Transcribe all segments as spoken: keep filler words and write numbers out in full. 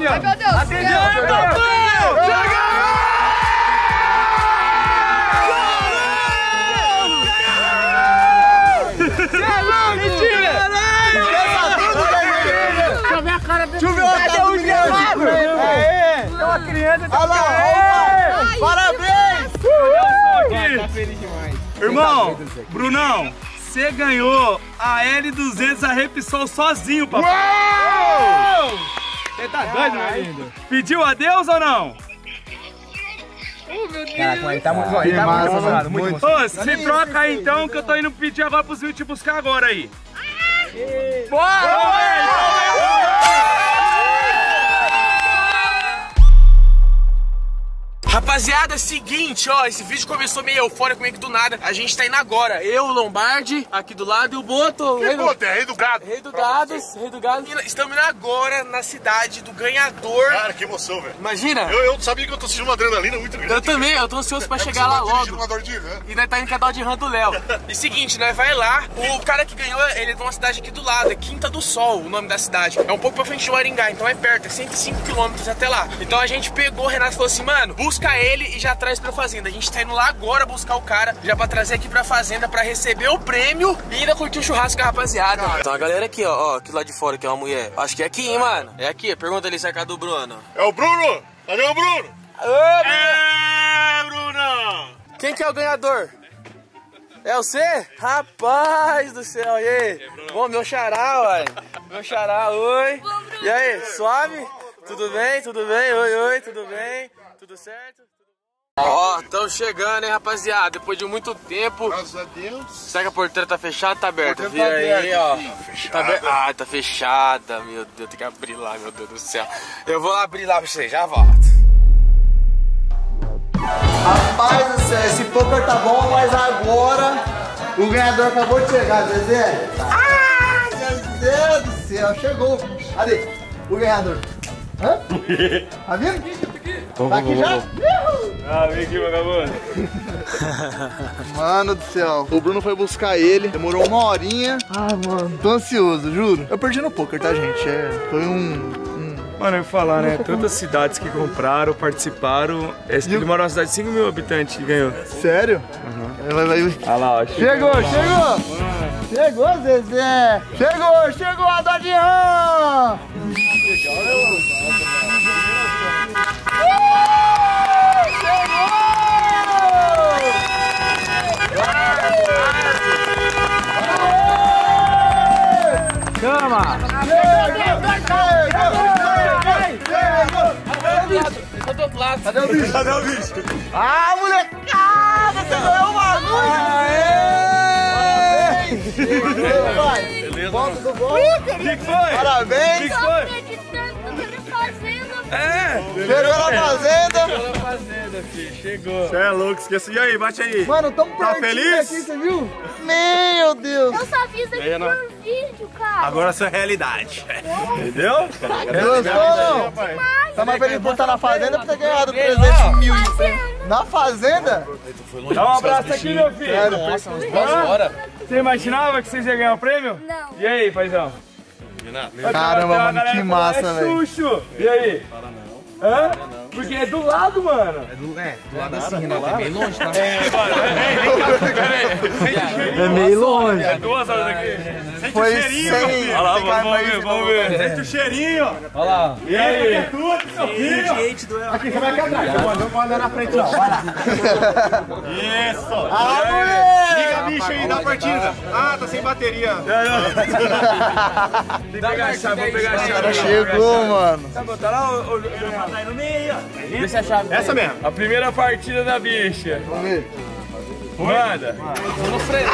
Atende, ó. Ai, meu Deus. Atende, ó. Mentira! Deixa eu ver a cara dele. Deixa eu ver a cara do Miguel. É uma criança. Olha lá, parabéns! Tá feliz demais. Irmão, Brunão, você ganhou a L duzentos a Repsol sozinho, papai. Uou! Você tá doido, meu lindo? Pediu adeus ou não? Oh, meu Deus. Caraca, ele tá muito ele tá muito emocionado, muito emocionado. Ô, se troca aí então, que eu tô indo pedir agora pros vídeos te buscar agora aí. Bora! Rapaziada, é o seguinte, ó, esse vídeo começou meio eufórico, meio que do nada. A gente tá indo agora, eu, o Lombardi, aqui do lado, e o Boto. Que Boto? É rei do gado. Rei do gado, rei do gado. Estamos indo agora na cidade do ganhador. Cara, que emoção, velho. Imagina. Eu, eu sabia que eu tô sentindo uma adrenalina muito grande. Eu também, eu tô ansioso pra é chegar lá logo. Uma dor de rã. E nós tá indo com a Dodge Ram do Léo. E seguinte, nós vai lá, o cara que ganhou, ele é de uma cidade aqui do lado, é Quinta do Sol, o nome da cidade. É um pouco pra frente de Maringá, então é perto, é cento e cinco quilômetros até lá. Então a gente pegou, o Renato falou assim, mano, busca ele e já traz pra fazenda. A gente tá indo lá agora buscar o cara, já pra trazer aqui pra fazenda, pra receber o prêmio e ainda curtir o churrasco com a rapaziada. Então a galera aqui, ó, ó, aqui lá de fora, que é uma mulher. Acho que é aqui, hein, mano? É aqui, pergunta ali se é a casa do Bruno. É o Bruno? Cadê o Bruno? Ô, É, Bruno! quem que é o ganhador? É você? Rapaz do céu, e aí? Bom, meu xará, uai. Meu xará, oi. E aí, suave? Tudo bem? Tudo bem? Oi, oi, tudo bem? Tudo certo? Ó, estamos chegando, hein, rapaziada. Depois de muito tempo. Graças a Deus. Será que a porteira tá fechada ou tá aberta? A Vira porteira tá aí, aberta, ó. filho. Fechada. Tá aberta. Ah, tá fechada, meu Deus. Tem que abrir lá, meu Deus do céu. Eu vou abrir lá pra vocês, já volto. Rapaz do céu, esse poker tá bom, mas agora o ganhador acabou de chegar, Zezé. Ah, meu Deus do céu, chegou. Cadê o ganhador? Hã? Tá vindo? Tá aqui já? Ah, vem aqui, vagabundo. Mano do céu, o Bruno foi buscar ele, demorou uma horinha. Ah, mano, tô ansioso, juro. Eu perdi no poker, tá, gente? É, foi um... Mano, eu ia falar, né? Tantas cidades que compraram, participaram. Esse ele mora numa cidade de cinco mil habitantes que ganhou. Sério? Uhum. Ela vai... Olha lá, ó. Chegou, chegou! Chegou, Zezé! Chegou, chegou a Dodge Ram! Chama! Eu tô do outro lado. Cadê o bicho? Cadê o bicho? Ah, molecada! Você ganhou o bagulho! Aê! Beleza, Bom, mano. tudo bom? O que que foi? Parabéns! O que foi? É! Chegou na fazenda! Na fazenda, filho. Chegou. Você é louco, esqueci. E aí, bate aí. Mano, tamo Tá pertinho feliz? aqui, você viu? Meu Deus! Eu só fiz aqui por vídeo, cara. Agora essa é a realidade. Entendeu? Gostou não? Tá mais feliz por estar na fazenda por ter ganhado trezentos mil em prêmio. Na fazenda? Dá um abraço aqui, meu filho. Sério, Nossa, uns duas horas. Você imaginava que vocês iam ganhar o prêmio? Não. E aí, paizão? Caramba, mano, que massa, é velho. Xuxo. E aí? Hã? Porque é do lado, mano. É do, é, do lado assim, Renato. É meio longe, tá? É, mano. É meio longe. É duas horas daqui. Sente Foi o cheirinho, sem- meu filho. Olha lá, sem vamos, vamos carne, ver, mas vamos não. ver. Sente o cheirinho. Olha lá. E aí? É tudo, seu filho. Aqui, você vai aqui atrás. Eu vou andar na frente, não. Vai lá. Isso. Ah, moleque! Liga a bicha aí da partida. Ah, tá sem bateria. Tem que pegar a chave, vou pegar a chave. Chegou, mano. Tá bom, tá lá o, o, o tá aí no meio, ó. Deixa a chave. Essa mesmo. A primeira partida da bicha. Vamos ver. Manda. Tô no freio.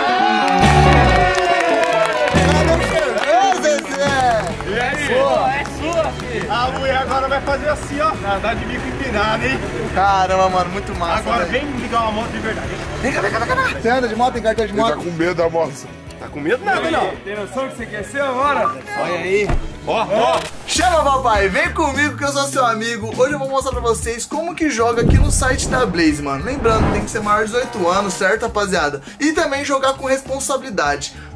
Ô, Zezé! E aí? É sua, filho. A mulher agora vai fazer assim, ó. Dá de bico empinado, hein? Caramba, mano, muito massa, Agora velho. vem ligar uma moto de verdade. Você anda de moto, tem carteira de Ele tá moto? com medo da moça. Tá com medo nada, não. Tem noção que você quer ser agora? Olha aí. Ó, ó. Chama, papai, vem comigo que eu sou seu amigo. Hoje eu vou mostrar pra vocês como que joga aqui no site da Blaze, mano. Lembrando, tem que ser maior de dezoito anos, certo, rapaziada? E também jogar com responsabilidade.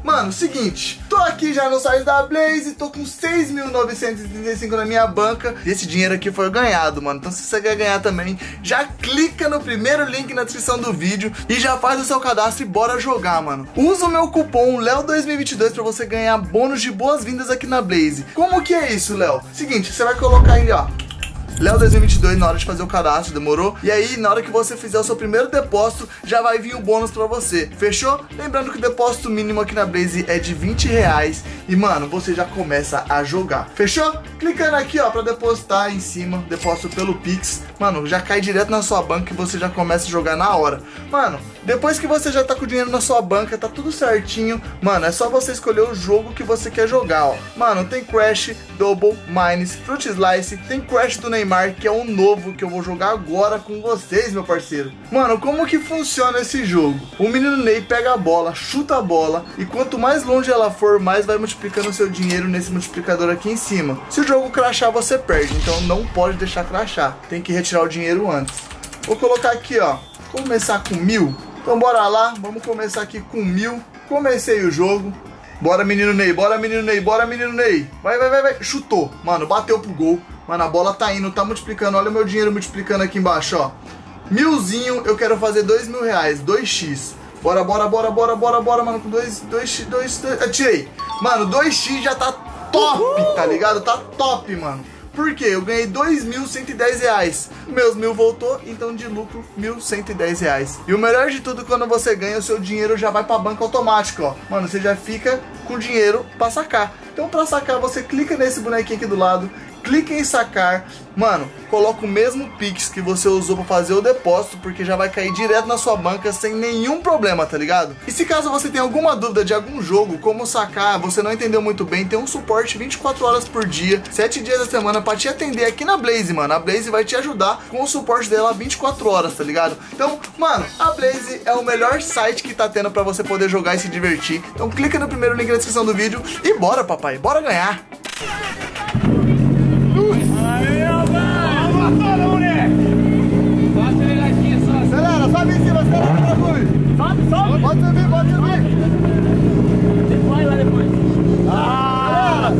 Mano, seguinte, tô aqui já no site da Blaze, tô com seis mil novecentos e trinta e cinco na minha banca. E esse dinheiro aqui foi ganhado, mano. Então se você quer ganhar também, já clica no primeiro link na descrição do vídeo e já faz o seu cadastro e bora jogar, mano. Usa o meu cupom Léo dois mil e vinte e dois pra você ganhar bônus de boas-vindas aqui na Blaze. Como que é isso, Léo? Seguinte, você vai colocar aí, ó, Léo dois mil e vinte e dois na hora de fazer o cadastro, demorou? E aí, na hora que você fizer o seu primeiro depósito, já vai vir o bônus pra você, fechou? Lembrando que o depósito mínimo aqui na Blaze é de vinte reais e, mano, você já começa a jogar, fechou? Clicando aqui, ó, pra depositar em cima, depósito pelo Pix, mano, já cai direto na sua banca e você já começa a jogar na hora. Mano, depois que você já tá com o dinheiro na sua banca, tá tudo certinho, mano, é só você escolher o jogo que você quer jogar, ó. Mano, tem Crash, Double, Mines, Fruit Slice, tem Crash do Neymar, que é um novo que eu vou jogar agora com vocês, meu parceiro. Mano, como que funciona esse jogo? O menino Ney pega a bola, chuta a bola, e quanto mais longe ela for, mais vai multiplicando o seu dinheiro nesse multiplicador aqui em cima. Se o jogo crashar, você perde, então não pode deixar crashar, tem que retirar o dinheiro antes. Vou colocar aqui, ó, começar com mil. Então bora lá, vamos começar aqui com mil. Comecei o jogo. Bora, menino Ney, bora, menino Ney, bora, menino Ney. Vai, vai, vai, vai. Chutou. Mano, bateu pro gol. Mano, a bola tá indo, tá multiplicando. Olha o meu dinheiro multiplicando aqui embaixo, ó. Milzinho, eu quero fazer dois mil reais, dois x. Bora, bora, bora, bora, bora, bora, mano. Com dois, dois x, dois, dois. Atirei. Mano, dois x já tá top, tá ligado? Tá top, mano. Por quê? Eu ganhei dois mil cento e dez reais. Meus mil voltou, então de lucro, mil cento e dez reais. E o melhor de tudo, quando você ganha, o seu dinheiro já vai pra banca automática, ó. Mano, você já fica com dinheiro pra sacar. Então pra sacar, você clica nesse bonequinho aqui do lado, clica em sacar. Mano, coloca o mesmo Pix que você usou pra fazer o depósito, porque já vai cair direto na sua banca sem nenhum problema, tá ligado? E se caso você tenha alguma dúvida de algum jogo, como sacar, você não entendeu muito bem, tem um suporte vinte e quatro horas por dia, sete dias da semana pra te atender aqui na Blaze, mano. A Blaze vai te ajudar com o suporte dela vinte e quatro horas, tá ligado? Então, mano, a Blaze é o melhor site que tá tendo pra você poder jogar e se divertir. Então clica no primeiro link na descrição do vídeo e bora, papai, bora ganhar! Acelera, sobe em cima, acelera, bagulho. Sobe, sobe. Pode subir, pode subir. Vai lá depois. Ah!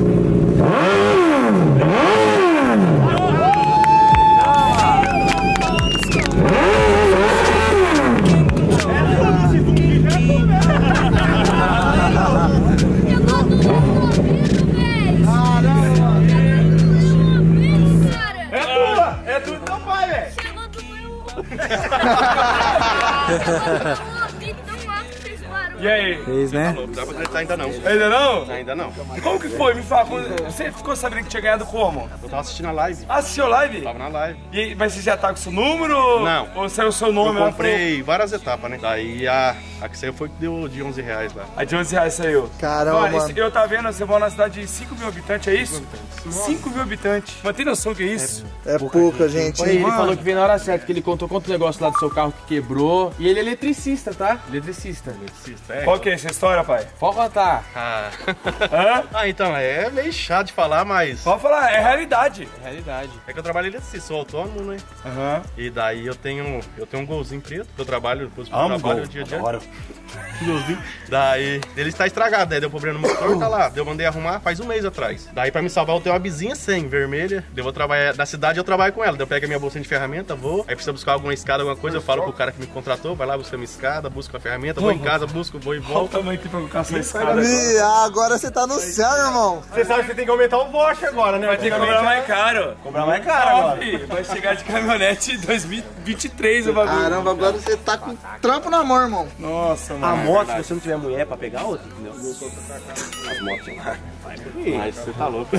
E aí? Fez, né? Não dá pra acreditar ainda não. Ainda não? Ainda não. Como que foi? Me fala, você ficou sabendo que tinha ganhado como? Eu tava assistindo a live. Ah, assistiu a live? Tava na live. E, mas você já tá com o seu número? Não. Ou saiu o seu nome? Eu comprei várias etapas, né? Daí a, a que saiu foi que deu de onze reais lá. A de onze reais saiu. Caramba, Mano, mano. eu tava vendo, você mora numa cidade de cinco mil habitantes, é isso? cinco mil habitantes. Mas tem noção que é isso? É pouca, gente. Ele Mano. falou que veio na hora certa, que ele contou quanto negócio lá do seu carro que quebrou. E ele é eletricista, tá? Eletricista. Eletricista, é. Qual que é essa história, pai? Pode contar. Ah. Hã? ah, então, é meio chato de falar, mas... Pode falar, é realidade. É realidade. É que eu trabalho eletricista, sou autônomo, né? Aham. E daí eu tenho, eu tenho um golzinho preto, que eu trabalho, depois eu Amo trabalho gol, o dia a dia. adoro. Golzinho. Daí, ele está estragado, daí deu problema no motor, tá lá. Eu mandei arrumar faz um mês atrás. Daí pra me salvar eu tenho uma bizinha sem, vermelha. Eu vou trabalhar, da cidade eu trabalho com ela. Daí eu pego a minha bolsinha de ferramenta, vou. Aí precisa buscar alguma escada, alguma coisa, eu falo pro cara que me contratou, vai lá buscar minha escada, busca a ferramenta, vou em casa, busco, vou e Olha o volto. tamanho aqui pra colocar essa escada. Ih, agora você tá no céu, irmão. Você sabe que você tem que aumentar o Bosch agora, né? Vai ter que cobrar mais caro. Cobrar mais caro agora. Filho, vai chegar de caminhonete em dois mil e vinte e três o bagulho. Caramba, agora você tá com trampo na mão, irmão. Nossa, A mano. moto, se você não tiver mulher pra pegar outra, entendeu? As motos lá. Mas você tá louco.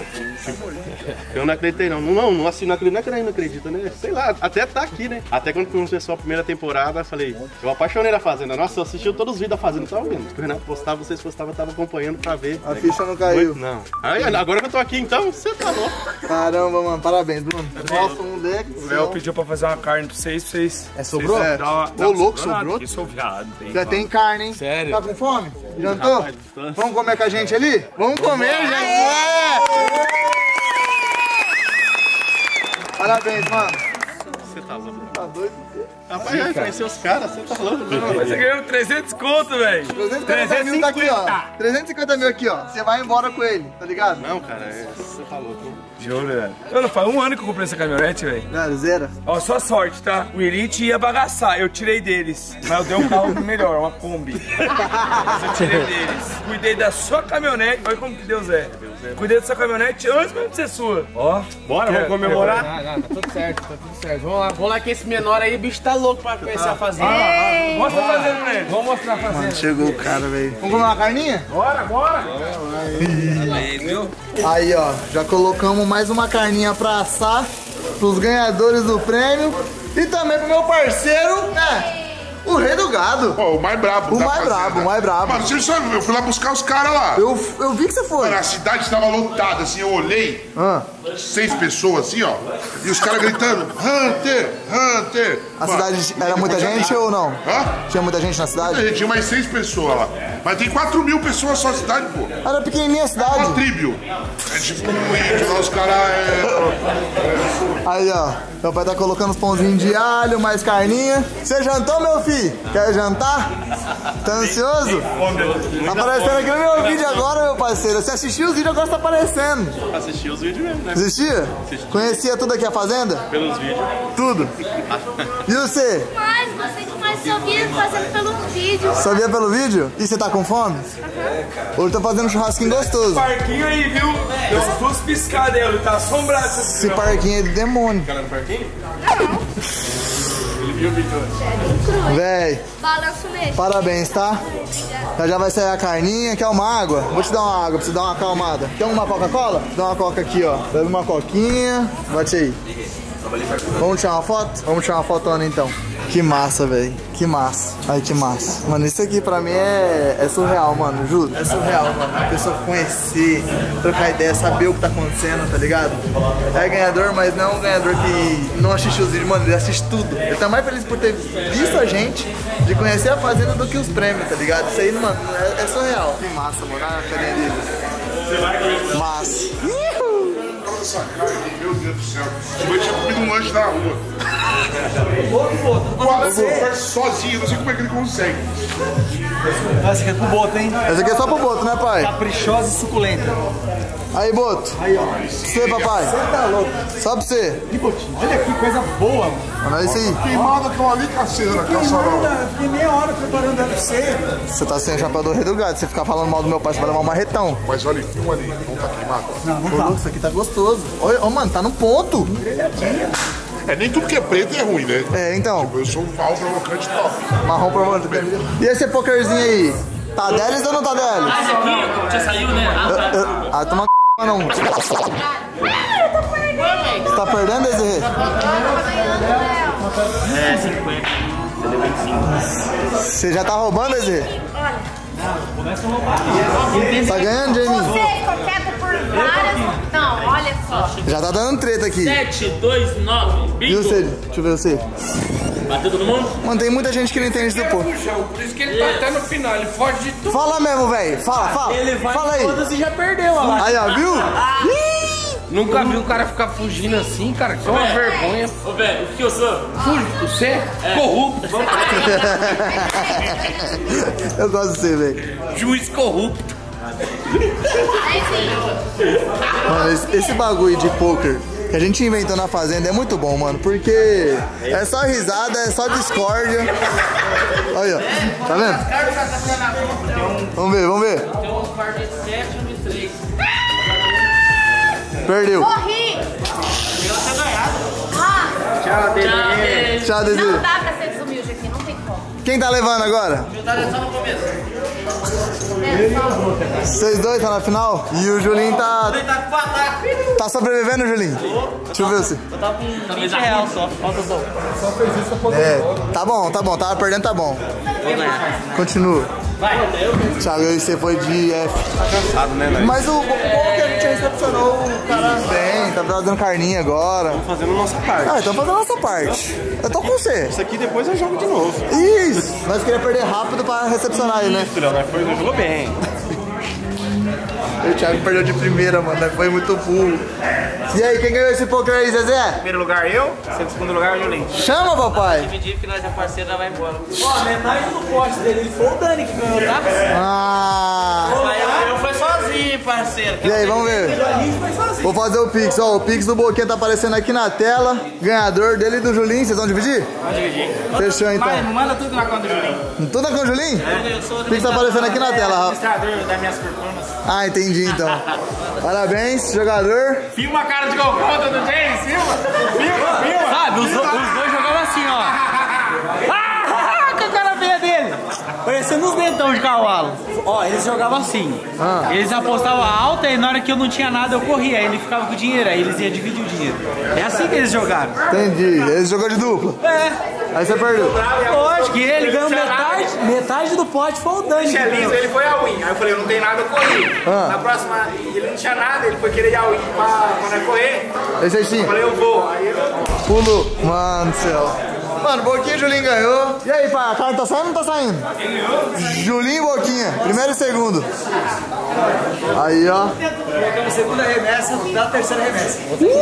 Eu não acreditei não. Não, não, assim, não acredito, não é que nem não acredita, né? Sei lá, até tá aqui, né? Até quando começou a primeira temporada, eu falei, eu apaixonei na Fazenda. Nossa, eu assisti todos os vídeos da Fazenda, tava vendo. O Renato postava, vocês postavam, eu tava acompanhando pra ver. A ficha não caiu. Não. Aí, agora que eu tô aqui, então, você tá louco. Caramba, mano, parabéns, Bruno. Nossa, moleque. O Léo pediu pra fazer uma carne pra vocês, pra vocês. É, sobrou? Vocês É. dar uma- Ô, não, louco, sobrou nada, sobrou? porque sou viado. Tem, Já tem carne, hein? Sério? Tá com fome? Jantou? Vamos comer com a gente ali? Vamos comer, gente! É. Parabéns, mano. Você tá louco? Tá doido? Rapaz, vai conhecer os caras, você tá louco? Você ganhou trezentos conto, velho. trezentos e cinquenta mil tá aqui, ó. trezentos e cinquenta mil aqui, ó. Você vai embora com ele, tá ligado? Não, cara, é, você tá louco. Juro, velho. Eu não faz um ano que eu comprei essa caminhonete, velho. Zero, zero. Ó, só sorte, tá? O Elite ia bagaçar, eu tirei deles. Mas eu dei um carro melhor, uma Kombi. Mas eu tirei deles. Cuidei da sua caminhonete, olha como que Deus é. Cuidei da sua caminhonete antes mesmo de ser sua. Ó. Bora, vamos comemorar? Ah, não, tá tudo certo, tá tudo certo. Vamos lá, vamos lá que esse menor aí, bicho tá louco pra conhecer a fazenda. Ah, ah, mostra a fazenda pra ele. Vamos mostrar a fazenda. Mano, chegou o cara, velho. Vamos comer uma carninha? Bora, bora. Aí, ó, já colocamos mais uma carninha pra assar pros ganhadores do prêmio e também pro meu parceiro, né? O rei do gado. Pô, o mais brabo. O da mais fazenda. brabo, o mais brabo. Mano, você sabe, eu fui lá buscar os caras lá. Eu, eu vi que você foi. Mano, a cidade tava lotada, assim, eu olhei, Ah, seis pessoas assim, ó, e os caras gritando, Hunter, Hunter. a Mano, cidade era muita gente ou não? Hã? Tinha muita gente na A cidade? gente tinha mais seis pessoas lá. Mas tem quatro mil pessoas só na cidade, pô. Era pequenininha a Uma cidade. tribo. É tipo um índio lá, os caras é... Aí, ó, meu pai tá colocando os pãozinhos de alho, mais carninha. Você jantou, meu filho? Quer jantar? Tá ansioso? Tá aparecendo aqui no meu vídeo agora, meu parceiro. Você assistiu os vídeos, agora tá aparecendo. Assistir os vídeos mesmo, né? Assistia? Conhecia tudo aqui a fazenda? Pelos vídeos. Tudo. E você? Mas você que mais só via fazendo pelo vídeo. Só via pelo vídeo? E você tá com fome? Hoje tô fazendo um churrasquinho gostoso. Parquinho aí, viu? Deu umas duas piscadas aí, ele tá assombrado. Esse parquinho é de demônio. Cara no parquinho? Véi, Balanço mesmo. parabéns, tá? Já já vai sair a carninha. Quer uma água? Vou te dar uma água pra você dar uma acalmada. Quer uma Coca-Cola? Dá uma Coca aqui, ó. Bebe uma coquinha. Bate aí. Vamos tirar uma foto? Vamos tirar uma fotona então. Que massa, velho. Que massa. Ai, que massa. Mano, isso aqui pra mim é, é surreal, mano. Juro. É surreal, mano. A pessoa conhecer, trocar ideia, saber o que tá acontecendo, tá ligado? É ganhador, mas não é um ganhador que não assiste os vídeos, mano. Ele assiste tudo. Ele tá mais feliz por ter visto a gente, de conhecer a fazenda do que os prêmios, tá ligado? Isso aí, mano, é, é surreal. Que massa, mano. Olha a carinha dele. Massa. Essa carne, meu Deus do céu. Eu tinha comido um lanche na rua. Quase faz sozinho, não sei como é que ele consegue. Essa aqui é pro Boto, hein? Essa aqui é só pro Boto, né, pai? Caprichosa e suculenta. Aí, Boto. Aí, ó. Você, papai. Você tá louco. Só pra você. Olha que coisa boa, mano. Mano, é isso aí. Queimada aquela ali, caceira na caçarola. Fiquei meia hora preparando ela pra você. Você tá sem o chapéu do rei do gado. Se você ficar falando mal do meu pai, você vai levar um marretão. Mas olha, tem um ali, não tá queimado. Não, não tá. Isso aqui tá gostoso. Olha, ó, mano, tá no ponto. É, nem tudo que é preto é ruim, né? É, então. Eu sou um pau provocante top. Marrom provocante. E esse pokerzinho aí? Tá deles ou não tá deles? Esse aqui já saiu, né? Ah, tá. Eu- eu- Ah, toma c... não. Você tá perdendo, Desirê? É, cinquenta. Você deu vinte e cinco. Você já tá roubando, Desirê? Tá ganhando, Jamie? Você ficou quieto por várias... Não, olha só. Já tá dando treta aqui. sete, dois, nove. E Bingo. você? Deixa eu ver você. Bateu todo mundo? Mano, tem muita gente que não entende isso, pô. Por isso que ele tá até no final, ele foge de tudo. Fala mesmo, velho. Fala, fala. Ele vai Fala em aí. todas e já perdeu, ó lá. Aí, ó, viu? Nunca vi o cara ficar fugindo assim, cara. Que é uma vergonha. Ô, velho, o que eu sou? Fuge, você é corrupto. Eu gosto de você, velho. Juiz corrupto. Mano, esse, esse bagulho de poker que a gente inventou na fazenda é muito bom, mano, porque é só risada, é só discórdia. Olha, ó, tá vendo? Vamos ver, vamos ver. Tem um par de sete e um de três. Perdeu. Morri. Eu tinha ganhado. Ah, Tchau, beijo. Tchau, Desirê. não dá pra ser desumilde aqui, não tem como. Quem tá levando agora? Tá só no começo. É só... Vocês dois tá na final? E o Julinho tá. Ele tá com pataca. Tá sobrevivendo, Julinho? Deixa eu ver você. Eu tava com vinte reais só. Falta só. É, tá bom, tá bom, tava perdendo, tá bom. Vou ganhar. Continua. Vai, eu. Thiago, e você foi de F. Tá cansado, né, velho? Mas o bom é que a gente recepcionou o cara bem, tá fazendo carninha agora. Fazendo a nossa parte. Ah, então fazendo a nossa parte. Eu tô com você. Isso aqui depois eu jogo de novo. Isso! Nós queríamos perder rápido pra recepcionar ele, né? Filhão, nós foi, nós jogou bem. O Thiago perdeu de primeira, mano. Foi muito burro. E aí, quem ganhou esse poker aí, Zezé? Primeiro lugar eu, segundo lugar o Julinho. Chama, papai. Dividir que nós é parceiro, nós vai embora. Ó, metade do pote dele foi o Dani que ganhou, tá? Ah. Mas eu fui sozinho, parceiro. E aí, vamos ver. Vou fazer o Pix, ó. O Pix do Boquinha tá aparecendo aqui na tela. Ganhador dele e do Julinho. Vocês vão dividir? Vamos dividir. Fechou, então. Mas manda tudo na conta do Julinho. Tudo na conta do Julinho? É, eu sou o Pix tá aparecendo aqui na tela, Rafa. administrador das minhas performances. Ah, entendi, então. Parabéns, jogador. Filma a cara de golconta do James, filma. Filma, filma. Sabe, os, os dois jogavam assim, ó. Ah, que a cara feia dele. Parecendo uns dentão de cavalo. Ó, eles jogavam assim. Ah. Eles apostavam alta e na hora que eu não tinha nada eu corria. Aí ele ficava com o dinheiro, aí eles iam dividir o dinheiro. É assim que eles jogaram. Entendi. Ele jogou de dupla? É. Aí você perdeu. Lógico que ele ganhou metade, metade do pote foi o Dani. Tinha liso, ele foi a win. Aí eu falei, eu não tenho nada, eu corri. Ah. Na próxima, ele não tinha nada, ele foi querer ir a win pra, pra correr. Esse aí sim. Eu falei, eu vou. Aí eu... Pulou. Mano do céu. Mano, Boquinha e Julinho ganhou. E aí, pai, a carne tá saindo ou não tá saindo? Julinho e Boquinha, primeiro e segundo. Aí, ó. Colocamos segunda remessa da terceira remessa.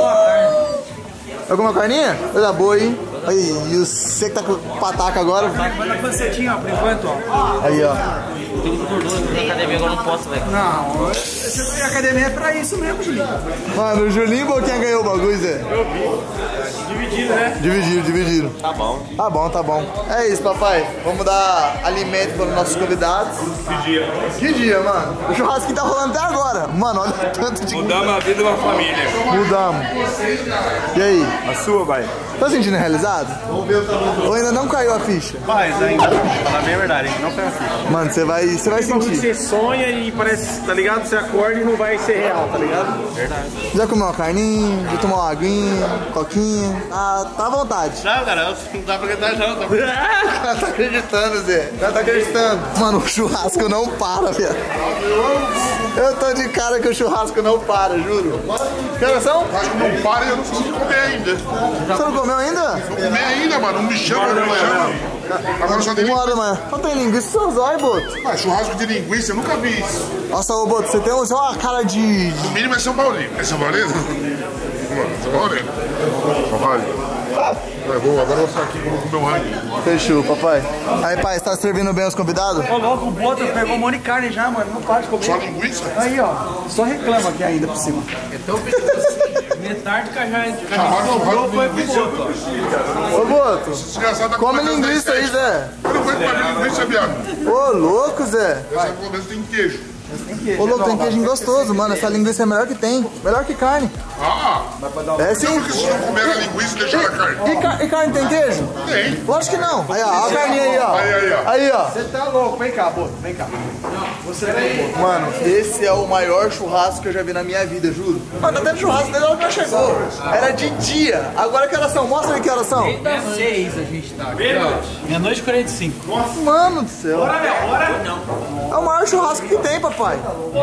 Vai comer uma carninha? Coisa boa, hein? Aí, e você que tá com pataca agora? Vai comer na pancetinha, ó, por enquanto, ó. Aí, ó. Tem gordura na academia, agora não posso, velho. Não, a academia é pra isso mesmo, Julinho. Mano, o Julinho e Boquinha ganhou o bagulho, Zé. Eu vi. Dividido, né? Dividiram, dividiram. Tá bom. Tá bom, tá bom. É isso, papai. Vamos dar alimento para os nossos convidados. Que dia? Que dia, mano? O churrasco tá rolando até agora. Mano, olha o tanto de... Mudamos a vida de uma família. Mudamos. E aí? A sua, vai. Tá sentindo realizado? Ou ainda não caiu a ficha? Mas ainda, pra falar bem a verdade, a gente não foi assim. Mano, você vai, você vai sentir. Você sonha e parece, tá ligado? Você acorda e não vai ser real, tá ligado? Verdade. Já comeu uma carninha, já tomou uma aguinha, coquinha. Ah, tá à vontade. Não, cara, não dá pra acreditar não. Tá... O cara tá acreditando, Zé. O cara tá acreditando. Mano, o churrasco não para, velho. Eu tô de cara que o churrasco não para, juro. Que horas são? Acho que não para e eu não consegui comer ainda. Você não comeu ainda? Não comi ainda, mano. Não me chama, não me chama. Agora só tem Uma hora da manhã. Não tem linguiça nos seus olhos, Boto. Ah, churrasco de linguiça, eu nunca vi isso. Nossa, ô Boto, você tem você tem uma cara de... No mínimo é São Paulino. É São Paulino? São Paulino. São Paulino. Eu vou, agora eu vou sair aqui com o meu ranking. Fechou, papai. Aí, pai, você tá servindo bem os convidados? Ô, louco, o Boto pegou um monte de carne já, mano. Não para de comer. Só linguiça? Aí, ó. Só reclama aqui ainda por cima. Metade de cajá. Churrasco, churrasco de Foi pro linguiça. Ô, Boto, Desgraçado tá come comendo linguiça aí, dez. Zé. Eu não vou comer linguiça, viado. Ô, louco, Zé. Essa pelo menos tem queijo. Ô, louco, tem queijo gostoso, mano. Essa linguiça é melhor que tem. Melhor que carne. Ah! É sim. Por que vocês não comeram a linguiça e deixaram a carne? E, ca- e carne tem queijo? Tem. Lógico que não. Aí, ó, ó a carninha aí, ó. Aí, aí, ó. Aí, ó. Você tá louco. Vem cá, Boto. Vem cá. Você vem. Mano, esse é o maior churrasco que eu já vi na minha vida, juro. Mano, tá tendo churrasco desde a hora que nós chegou. Era de dia. Agora que horas são? Mostra aí que horas são. Das seis a gente tá aqui. Meia-noite e quarenta e cinco. Mano do céu. É o maior churrasco que tem, papai.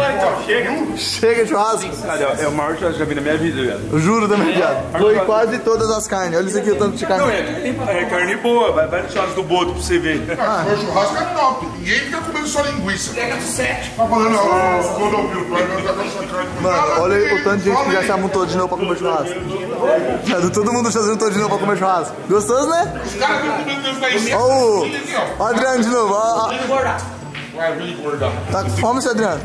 Chega de churrasco. É o maior que eu já vi na minha vida, velho. Eu juro também, viado. Foi quase todas as carnes. Olha isso aqui, o tanto de carne. É carne boa, vai, vai no churrasco do Boto pra você ver. Ah, o churrasco é top. Ninguém fica comendo só linguiça. Pega do sete. Tá falando, ó, quando eu vi o pai, eu tava essa carne. Mano, olha aí o tanto de gente que já se amontou de novo pra comer churrasco. Viado, todo mundo se amontou de novo pra comer churrasco. Gostoso, né? Os caras ficam comendo dentro da isca. Ó o ó o Adriano de novo. Ó, ó. Vai, vem engordar. Tá com fome, seu Adriano?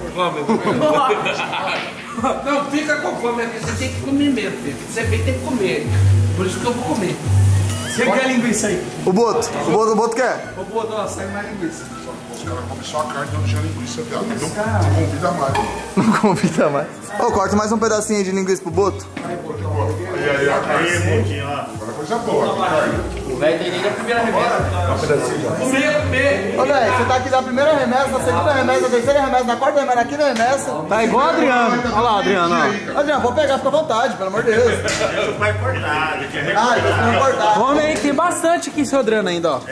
Não, fica com fome, você tem que comer mesmo, filho. Você vem, tem que comer. Por isso que eu vou comer. Você quer linguiça aí? O Boto. O Boto, o Boto quer? Ô, Boto, ó, sai mais linguiça. Os caras comem só a carne e não tinha linguiça, viado. Não, não convida mais. Não convida mais. Ô, corta mais um pedacinho aí de linguiça pro Boto. Aí, aí, a carne. Agora é coisa boa, carne. O velho tem nem a primeira remessa. Comer, comer. Ô, velho, você tá aqui na primeira remessa, na segunda remessa, na terceira remessa, na quarta remessa, na quinta remessa. Tá igual o Adriano. Olha lá, Adriano, ó. Adriano, pode pegar, fica à vontade, pelo amor de Deus. Vai cortar, ele quer Ah, então você não cortar. Come aí, tem bastante aqui, seu Adriano, ainda, ó.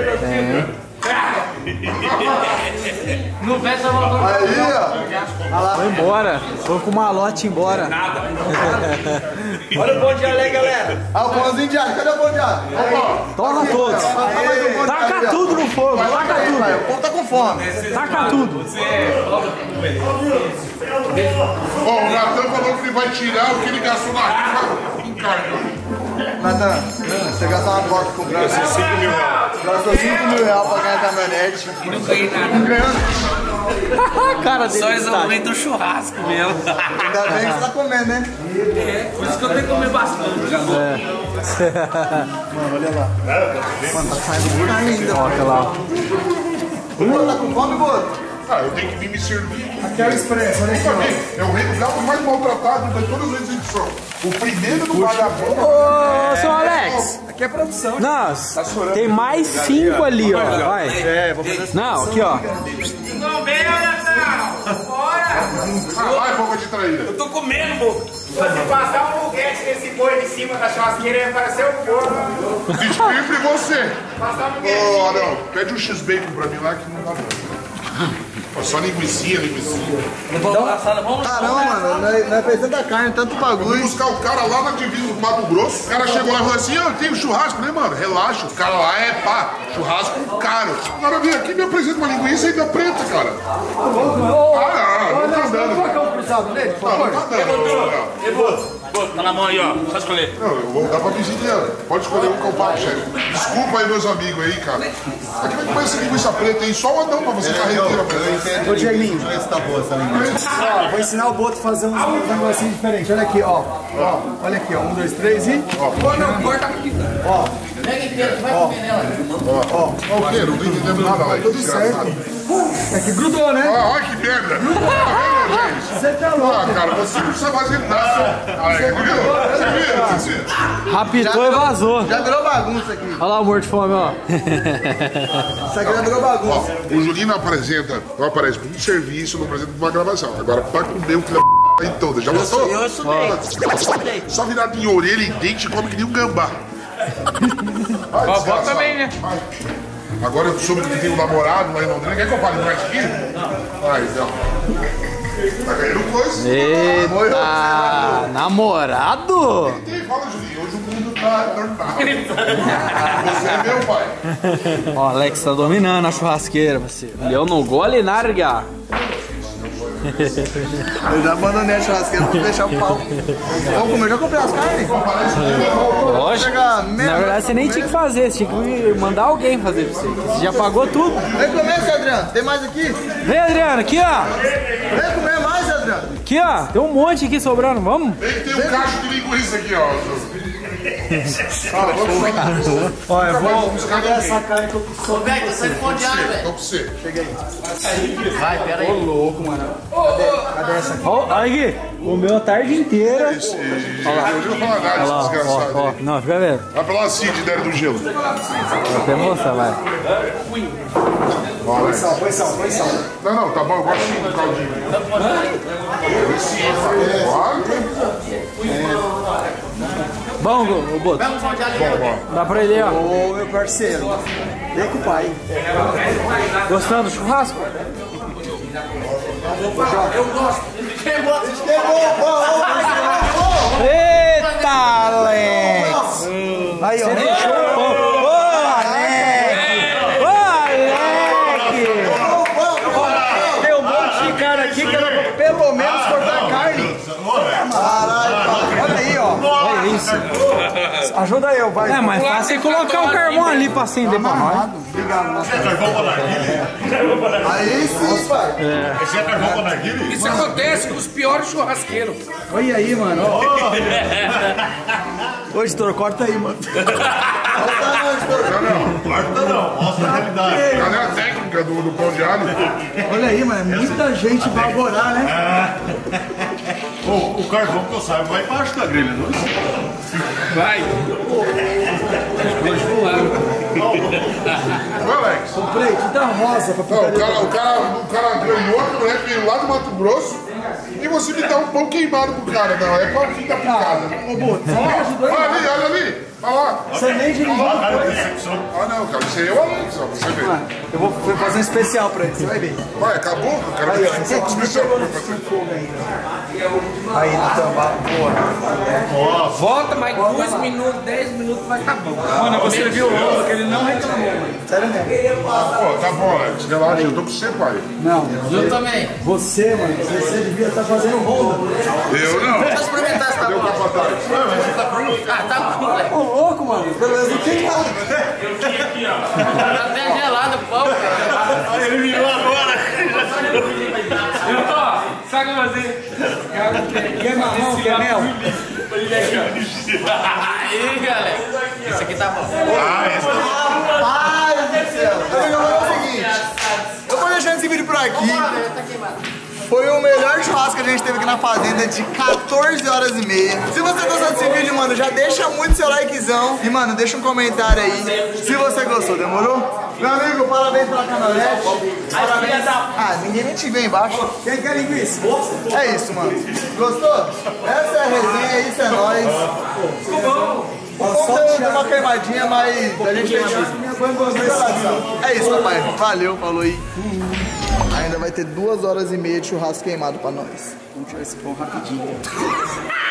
No velho só voltou. Aí, ó. Foi embora. Foi com o malote embora. Olha o pão de alho aí, galera. Ah, o pãozinho de alho. Cadê o pão de alho? Torra todos. Taca mais um pão de alho. Taca tudo no fogo. Taca Aí, tudo. vai, o povo tá com fome. Taca tudo. vai tirar o que ele gastou na rifa em carne. Natan, você gastou uma bosta com o Gastou cinco mil reais. Gastou cinco mil reais pra ganhar a caminhonete. Não ganhei nada. Não ganhou. Cara dele. Só resolvendo o churrasco mesmo. Ainda bem que você tá comendo, né? É, por isso que eu tenho que comer bastante. Mano, olha lá. Mano, tá saindo carne ainda. Olha lá. Boto, tá com fome, Boto? Ah, eu tenho que vir me servir. Aqui é o expresso, olha aqui, ó. É o rei do gado mais maltratado de todas as edições. O primeiro do vagabundo. Ô, seu Alex. Aqui é produção. Não, tem mais cinco ali, ó. Vai. É, vou fazer assim. Não, aqui, ó. Não vem, Natal! Bora! Ah, vai, boca de traíra. Eu tô comendo, boca. Se passar um foguete nesse boi de cima da churrasqueira, vai aparecer o corpo. Desculpe você. Passar um Ô, foguete. Arão, pede um X-Bacon pra mim lá que não dá não. Só linguicinha, linguicinha. Caramba, mano, nós, nós fez tanta carne, tanto Fui bagulho. buscar o cara lá na divisa do Mato Grosso. O cara chegou lá e falou assim: eu tenho churrasco, né, mano? Relaxa. O cara lá é pá, churrasco caro. Agora vem aqui e me apresenta uma linguiça ainda preta, cara. Ah, não, não tá dando. Coloca um cruzado nele, por Não, favor. não tá dando. Tá na mão aí, ó. Só escolher. Não, eu vou dar pra visitar. Pode escolher um que eu pago, chefe. Desculpa aí, meus amigos aí, cara. Aqui vai comer essa linguiça preta aí, só o anão pra você carreteira, velho. Ô, Dieguinho, deixa eu ver se tá boa essa linguiça. Ó, vou ensinar o Boto a fazer uns negocinhos diferentes. Olha aqui, ó. Ó, olha aqui, ó. Um, dois, três e. Ó, Não, corta aqui. ó. Pega inteiro, vai comer nela. Ó, ó, o quê? Não tô entendendo nada, velho. Tudo certo. É que grudou, né? Ó, olha que merda. Tá vendo, gente? Você tá louco. Ah, cara, você não precisa fazer nada. Olha, você viu? Você viu? Você viu? Rapitou e vazou. Já virou bagunça aqui. Olha lá o morto de fome, ó. Isso aqui já virou bagunça. Ó, o Julinho não apresenta, não aparece pra um serviço, não apresenta pra uma gravação. Agora, pra comer o que ele aí toda. Já gostou? Eu estudei. Só virado em orelha e dente, come que nem um gambá. Vai, Ó, desgraçado. bota também, né? Vai. Agora eu soube que tem um namorado lá em Londrina. Quer que eu fale mais aqui? Vai, então. Tá ganhando coisa. Eita, namorado? Tem, fala, Julinho. Hoje o mundo tá normal. Você é meu pai. Ó, o Alex tá dominando a churrasqueira, você. Eu não gole narga. Eu já abandonei a churrasqueira pra deixar o pau. Vamos comer, já comprei as carnes? Lógico. Chegar Na verdade, você nem tinha que fazer, você tinha que mandar alguém fazer pra você. Você já pagou tudo. Vem comer, seu Adriano. Tem mais aqui? Vem, Adriano, aqui, ó. Vem comer mais, Adriano. Aqui, ó. Tem um monte aqui sobrando, vamos? Tem que ter um cacho de linguiça aqui, ó. Cara, vamos buscar. Ó, eu vou buscar pegar essa carne que eu Ô, velho, você não pode ar, velho. Então pra você. Vai, pera aí. Ô, louco, mano. Cadê essa aqui? Ó, olha aqui. Comeu a tarde inteira. Eu não vou falar nada, esse Ó, desgraçado ó. aí. Não, fica vendo. Vai pra lá, Cid, ideia do gelo. Vou até mostrar, vai. Põe sal, põe sal, põe sal. Não, não, tá bom, eu gosto sim do caldinho. Bom, o Boto. Vamos pão de alho. Bom, bom. Dá pra ele, ó. Ô, meu parceiro. Vem com o pai. Gostando do churrasco? Eu gosto. Queimou. Eita, Alex! Aí, ó. Ô, Alex! Ô, Alex! Tem um monte de cara aqui que era pra pelo menos cortar carne. Caralho, olha aí, ó. Olha isso. Ajuda eu, vai. É, mas fácil é colocar o carvão ali pra acender pra nós. Aí sim, pai. Esse é carvão pra narguilha? Isso acontece com os piores churrasqueiros. Olha aí, mano. Ô, editor, corta aí, mano. Não, não. Corta não, mostra a realidade. Cadê a técnica do, do pão de alho? Olha aí, mano. Muita gente vai adorar, né? O, o carvão que eu saiba vai embaixo da grelha, não é? Vai. Ô, Alex. Comprei tinta rosa pra Não, o, cara, o, cara, o cara ganhou, a mulher veio lá do Mato Grosso e você me dá um pão queimado pro cara. Não, é pra fita picada. Ô, Boto, você me ajudou aí. Olha ali, olha ali. Olha lá. Você nem dirigiu. Ah, não, cara, isso aí é o Alex, ó, você vê. Eu vou vou fazer um especial pra ele, você vai ver. Vai, acabou? O cara Aí, ó, vai você fazer um especial. chegou no fogo ainda. Aí, Natan, porra. Volta mais dois minutos, dez minutos, vai estar bom. Mano, você viu o que ele não reclamou, mano. Sério mesmo. Pô, tá bom, Alex, relaxa, eu tô com você, pai. Não, Eu também. você, mano, você devia estar tá fazendo ronda. Eu não. Deixa eu experimentar essa Cadê o capataz? Ah, tá com moleque. Ô, louco, mano. Pelo menos não tem nada. Tá até gelado o pão, cara. Aí ele virou agora. Eu tô, sabe o que eu vou fazer? Quer marrom, quer mel? Aí, galera. Esse aqui tá bom. Ah, esse tá Rapaz do céu. Então, eu vou fazer o seguinte. Eu vou deixando esse vídeo por aqui. Foi o melhor churrasco que a gente teve aqui na fazenda de quatorze horas e meia. Se você gostou desse vídeo, mano, já deixa muito seu likezão. E, mano, deixa um comentário aí se você gostou, demorou? Meu amigo, parabéns pela caminhonete. Parabéns. Ah, ninguém nem te vê embaixo. Quem quer linguiça? É isso, mano. Gostou? Essa é a resenha, isso é nóis. Ficou bom. O ponto deu uma queimadinha, mas a gente fez isso. É isso, papai. Valeu, falou aí. Ainda vai ter duas horas e meia de churrasco queimado pra nós. Vamos tirar esse pão rapidinho.